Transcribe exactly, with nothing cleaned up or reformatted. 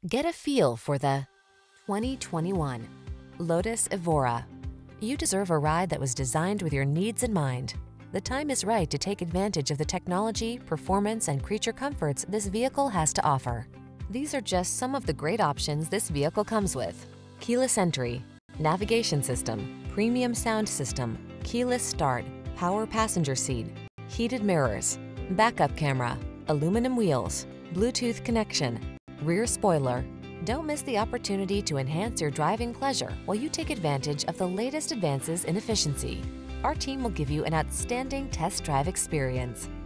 Get a feel for the twenty twenty-one Lotus Evora. You deserve a ride that was designed with your needs in mind. The time is right to take advantage of the technology, performance, and creature comforts this vehicle has to offer. These are just some of the great options this vehicle comes with: keyless entry, navigation system, premium sound system, keyless start, power passenger seat, heated mirrors, backup camera, aluminum wheels, Bluetooth connection, rear spoiler. Don't miss the opportunity to enhance your driving pleasure while you take advantage of the latest advances in efficiency. Our team will give you an outstanding test drive experience.